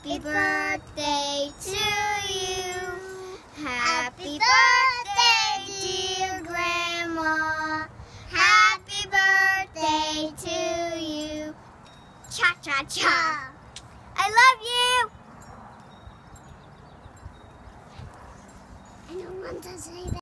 Happy birthday to you. Happy birthday, dear Grandma. Happy birthday to you. Cha-cha-cha. I love you. I don't want to say that.